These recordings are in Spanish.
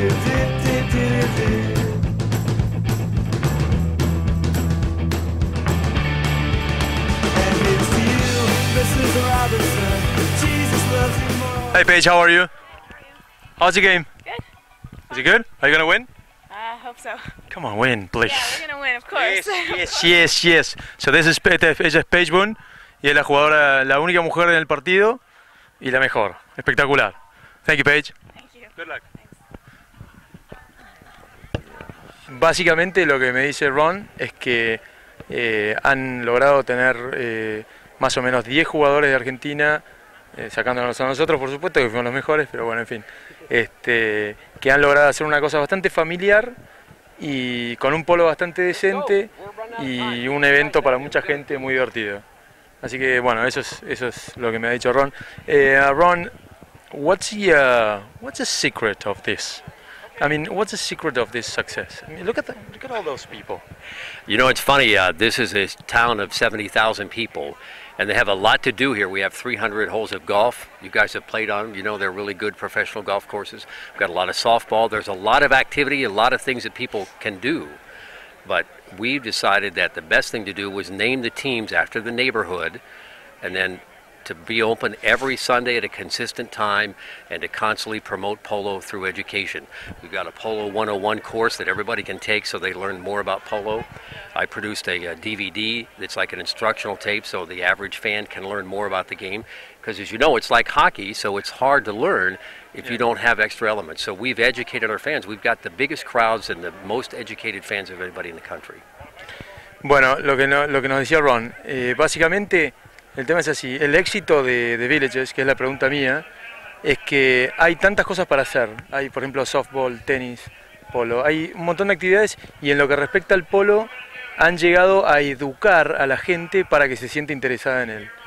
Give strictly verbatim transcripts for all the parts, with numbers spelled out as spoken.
Hey Paige, how are you? How's the game? Good. Is it good? Are you gonna win? I hope so. Come on, win, please. Yeah, we're gonna win, of course. Yes, yes, yes, yes. So this is, ella es Paige Boone y es la jugadora, la única mujer en el partido y la mejor. Espectacular. Thank you, Paige. Thank you. Good luck. Básicamente lo que me dice Ron es que eh, han logrado tener eh, más o menos diez jugadores de Argentina, eh, sacándonos a nosotros por supuesto que fuimos los mejores, pero bueno, en fin, este, que han logrado hacer una cosa bastante familiar y con un polo bastante decente y un evento para mucha gente muy divertido. Así que bueno, eso es, eso es lo que me ha dicho Ron. Eh, Ron, what's the, uh, what's the secret of this? I mean, what's the secret of this success? I mean, look at the, look at all those people. You know, it's funny. Uh, this is a town of seventy thousand people, and they have a lot to do here. We have three hundred holes of golf. You guys have played on them. You know, they're really good professional golf courses. We've got a lot of softball. There's a lot of activity, a lot of things that people can do. But we've decided that the best thing to do was name the teams after the neighborhood, and then to be open every Sunday at a consistent time and to constantly promote polo through education. We've got a Polo one oh one course that everybody can take so they learn more about polo. I produced a, a D V D that's like an instructional tape so the average fan can learn more about the game. Because as you know, it's like hockey, so it's hard to learn if you don't have extra elements. So we've educated our fans. We've got the biggest crowds and the most educated fans of anybody in the country. Bueno, lo que, no, lo que nos decía Ron, eh, básicamente el tema es así, el éxito de, de Villages, que es la pregunta mía, es que hay tantas cosas para hacer. Hay, por ejemplo, softball, tenis, polo, hay un montón de actividades y en lo que respecta al polo han llegado a educar a la gente para que se sienta interesada en él.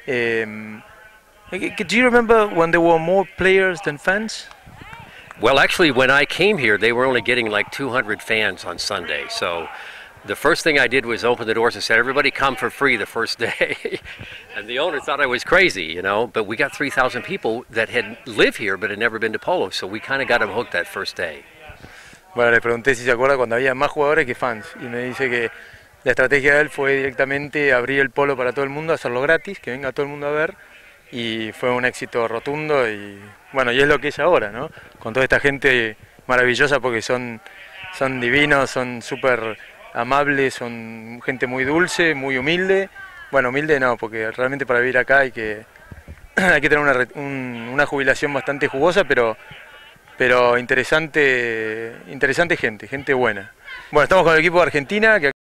Um, do you remember when there were more players than fans? Well, actually, when I came here, they were only getting like two hundred fans on Sunday, so the first thing I did was open the doors and said, everybody come for free the first day. And the owner thought I was crazy, you know, but we got three thousand people that had lived here but had never been to polo, so we kind of got them hooked that first day. Bueno, le pregunté si se acuerda cuando había más jugadores que fans y me dice que la estrategia de él fue directamente abrir el polo para todo el mundo, hacerlo gratis, que venga todo el mundo a ver y fue un éxito rotundo y bueno, y es lo que es ahora, ¿no? Con toda esta gente maravillosa porque son, son divinos, son súper amables, son gente muy dulce, muy humilde. Bueno, humilde no, porque realmente para vivir acá hay que, hay que tener una, un, una jubilación bastante jugosa, pero, pero interesante, interesante gente, gente buena. Bueno, estamos con el equipo de Argentina. Que